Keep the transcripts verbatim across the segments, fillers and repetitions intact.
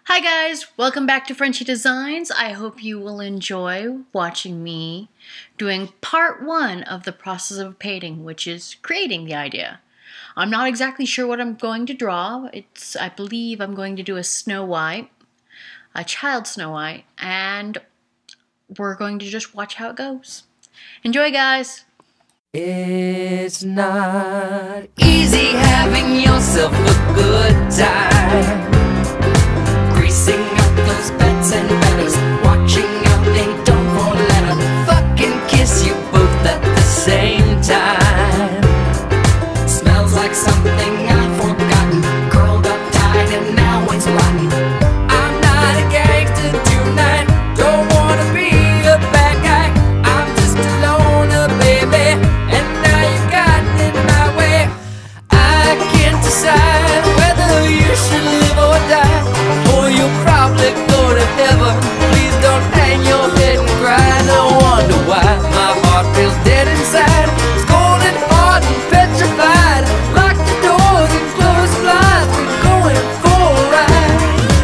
Hi guys, welcome back to Frenchie Designs. I hope you will enjoy watching me doing part one of the process of painting, which is creating the idea. I'm not exactly sure what I'm going to draw. It's, I believe I'm going to do a Snow White, a child Snow White, and we're going to just watch how it goes. Enjoy, guys! It's not easy having yourself a good time, greasing up those beds and feathers, watching out they don't fall let her fucking kiss you both at the same time. Smells like something I've forgotten, curled up tight and now it's rotten. I'm not a gangster tonight, don't wanna be a bad guy. I'm just a loner, baby, and now you got in my way. I can't decide whether you should live or die, or you'll probably go to heaven. Please don't hang your head and cry. No wonder why my heart feels dead inside. It's cold and hard and petrified. Lock the doors and close the blinds. We're going for a ride.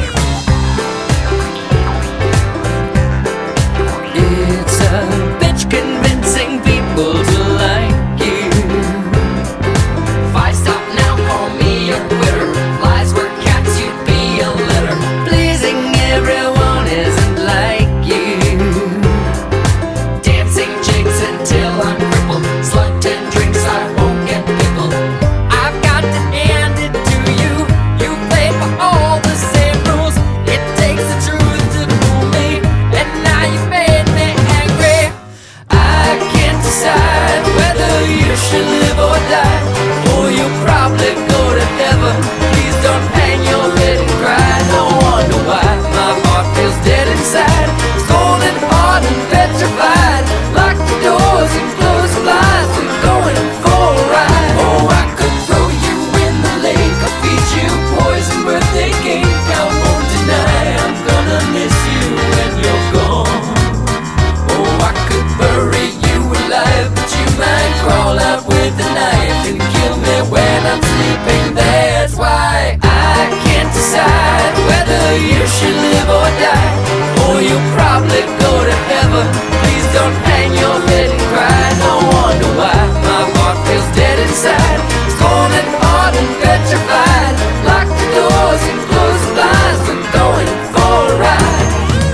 It's a bitch convincing people to like you. If I stop now, call me a quitter. Lies were cats, you'd be a litter. Pleasing everyone isn't like you. Dancing jigs until I'm crippled. Slut and drinks, I won't get pickled. I've got to hand it to you. You play for all the same rules. It takes the truth to fool me, and now you made me angry. I can't decide whether you should live or die, or you'll probably go to heaven. Please don't hang your head and cry. No wonder why my heart feels dead inside. It's cold and hard and petrified. Lock the doors and close the blinds. We're going for a ride. Oh, I could throw you in the lake or feed you poison birthday cake. I won't deny I'm gonna miss you when you're gone. Oh, I could bury you alive, but you might crawl out with a knife and kill me when I'm sleeping. That's why I can't decide whether you should live or die, or you'll probably go to heaven. Please don't hang your head and cry. No wonder why my heart feels dead inside. It's cold and hard and petrified. Lock the doors and close the blinds. We're going for a ride.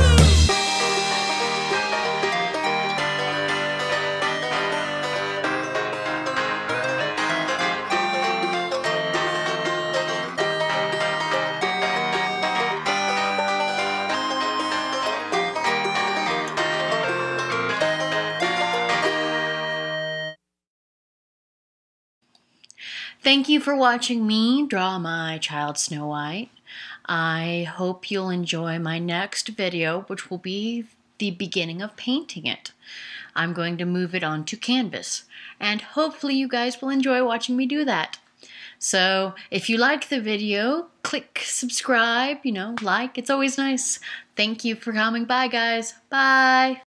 Thank you for watching me draw my child Snow White. I hope you'll enjoy my next video, which will be the beginning of painting it. I'm going to move it onto canvas, and hopefully you guys will enjoy watching me do that. So if you like the video, click subscribe, you know, like, it's always nice. Thank you for coming by, guys. Bye.